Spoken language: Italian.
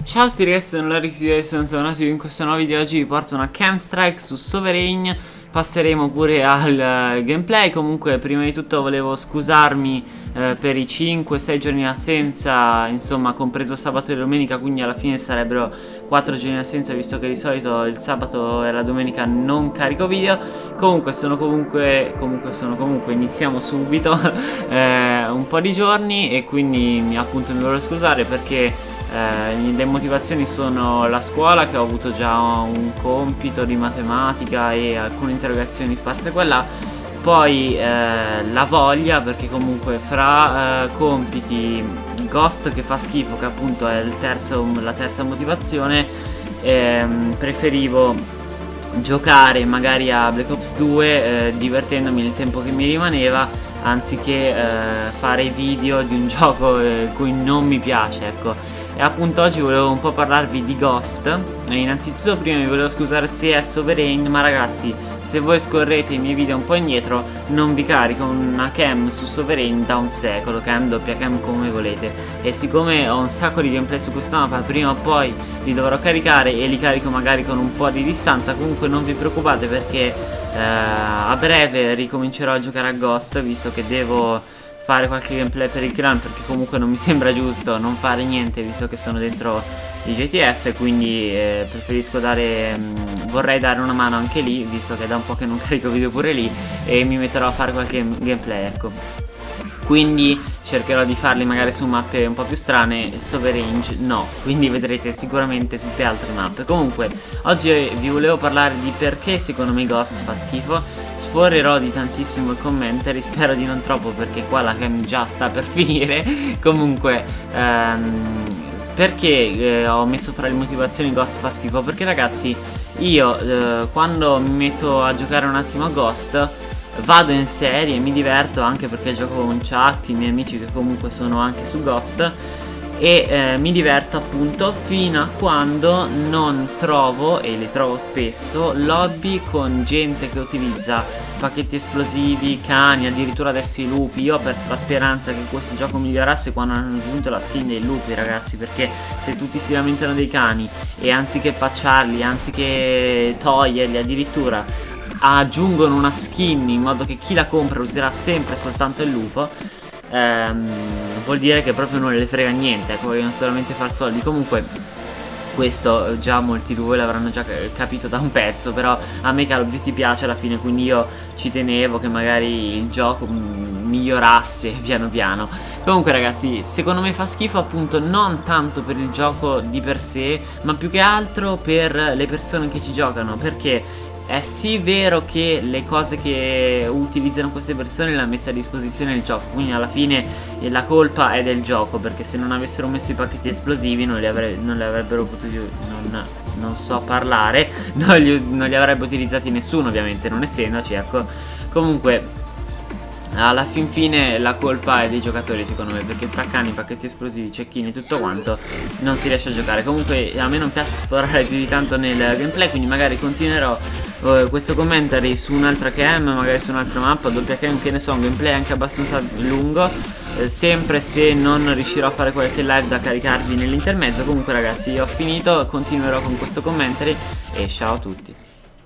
Ciao a tutti ragazzi, sono Larix e sono tornato in questo nuovo video. Oggi vi porto una Cam Strike su Sovereign. Passeremo pure al gameplay. Comunque prima di tutto volevo scusarmi per i 5-6 giorni di assenza, insomma compreso sabato e domenica, quindi alla fine sarebbero 4 giorni di assenza, visto che di solito il sabato e la domenica non carico video. Comunque iniziamo subito un po' di giorni, e quindi appunto mi volevo scusare perché le motivazioni sono la scuola, che ho avuto già un compito di matematica e alcune interrogazioni spazio quella, poi la voglia, perché comunque fra compiti, Ghost che fa schifo, che appunto è la terza motivazione, preferivo giocare magari a Black Ops 2 divertendomi nel tempo che mi rimaneva, anziché fare video di un gioco cui non mi piace, ecco. E appunto oggi volevo un po' parlarvi di Ghost. E innanzitutto prima mi volevo scusare se è Sovereign, ma ragazzi, se voi scorrete i miei video un po' indietro, non vi carico una cam su Sovereign da un secolo, cam, doppia cam, come volete. E siccome ho un sacco di gameplay su questa mappa, prima o poi li dovrò caricare, e li carico magari con un po' di distanza. Comunque non vi preoccupate, perché a breve ricomincerò a giocare a Ghost, visto che devo fare qualche gameplay per il clan, perché comunque non mi sembra giusto non fare niente visto che sono dentro i GTF, quindi preferisco vorrei dare una mano anche lì, visto che è da un po' che non carico video pure lì, e mi metterò a fare qualche gameplay, ecco. Quindi cercherò di farli magari su mappe un po' più strane. Sovereign no, quindi vedrete sicuramente tutte altre mappe. Comunque oggi vi volevo parlare di perché secondo me Ghost fa schifo. Sforerò di tantissimo il commentary, spero di non troppo, perché qua la cam già sta per finire. Comunque perché ho messo fra le motivazioni Ghost fa schifo? Perché ragazzi, io quando mi metto a giocare un attimo a Ghost vado in serie e mi diverto, anche perché gioco con Chuck, i miei amici che comunque sono anche su Ghost, e mi diverto appunto fino a quando non trovo, e le trovo spesso, lobby con gente che utilizza pacchetti esplosivi, cani, addirittura adesso i lupi. Io ho perso la speranza che questo gioco migliorasse quando hanno aggiunto la skin dei lupi, ragazzi, perché se tutti si lamentano dei cani e anziché patcharli, anziché toglierli, addirittura aggiungono una skin in modo che chi la compra userà sempre soltanto il lupo, vuol dire che proprio non le frega niente, ecco, vogliono solamente far soldi. Comunque questo già molti di voi l'avranno già capito da un pezzo, però a me Call of Duty piace alla fine, quindi io ci tenevo che magari il gioco migliorasse piano piano. Comunque ragazzi, secondo me fa schifo appunto non tanto per il gioco di per sé, ma più che altro per le persone che ci giocano, perché è sì vero che le cose che utilizzano queste persone le ha messe a disposizione il gioco, quindi alla fine la colpa è del gioco, perché se non avessero messo i pacchetti esplosivi non li avrebbero potuti, non so parlare, non li avrebbe utilizzati nessuno, ovviamente, non essendoci, ecco. Comunque alla fin fine la colpa è dei giocatori, secondo me, perché fra cani, pacchetti esplosivi, cecchini e tutto quanto non si riesce a giocare. Comunque a me non piace esplorare più di tanto nel gameplay, quindi magari continuerò questo commentary su un'altra cam, magari su un'altra mappa, doppia cam, che ne so, un gameplay anche abbastanza lungo, sempre se non riuscirò a fare qualche live da caricarvi nell'intermezzo. Comunque ragazzi, io ho finito, continuerò con questo commentary e ciao a tutti.